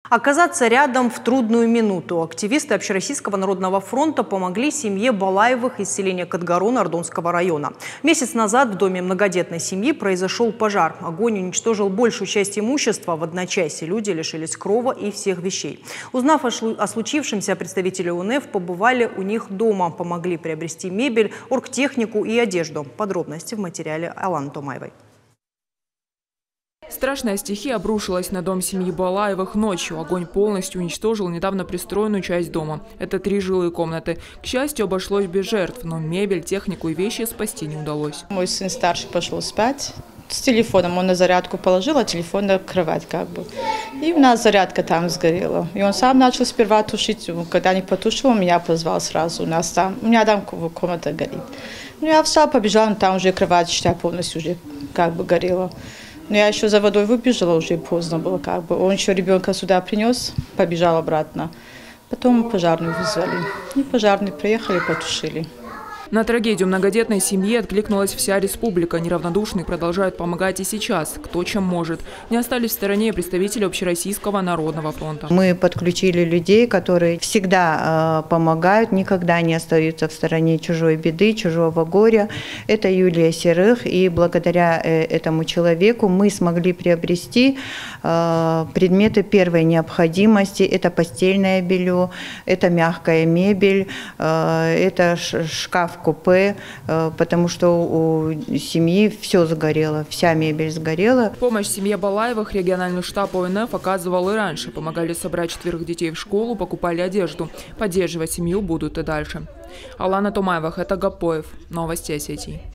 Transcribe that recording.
Оказаться рядом в трудную минуту. Активисты Общероссийского народного фронта помогли семье Балаевых из селения Катгарон Ардонского района. Месяц назад в доме многодетной семьи произошел пожар. Огонь уничтожил большую часть имущества. В одночасье люди лишились крова и всех вещей. Узнав о случившемся, представители УНФ побывали у них дома. Помогли приобрести мебель, оргтехнику и одежду. Подробности в материале Аланы Томаевой. Страшная стихия обрушилась на дом семьи Балаевых ночью. Огонь полностью уничтожил недавно пристроенную часть дома. Это 3 жилые комнаты. К счастью, обошлось без жертв, но мебель, технику и вещи спасти не удалось. Мой сын старший пошел спать с телефоном. Он на зарядку положил, а телефон на кровать как бы. И у нас зарядка там сгорела. И он сам начал сперва тушить. Когда не потушил, он меня позвал сразу. У меня там комната горит. Ну, я встала, побежала, там уже кровать, считай, полностью уже как бы горела. Но я еще за водой выбежала, уже поздно было как бы. Он еще ребенка сюда принес, побежал обратно. Потом пожарную вызвали. И пожарные приехали, потушили. На трагедию многодетной семьи откликнулась вся республика. Неравнодушные продолжают помогать и сейчас, кто чем может. Не остались в стороне представители Общероссийского народного фронта. Мы подключили людей, которые всегда помогают, никогда не остаются в стороне чужой беды, чужого горя. Это Юлия Серых. И благодаря этому человеку мы смогли приобрести предметы первой необходимости. Это постельное белье, это мягкая мебель, это шкаф-купе, потому что у семьи все сгорело, вся мебель сгорела. Помощь семье Балаевых региональный штаб ОНФ оказывал и раньше. Помогали собрать 4 детей в школу, покупали одежду. Поддерживать семью будут и дальше. Алана Томаева, это Гапоев. Новости Осетии.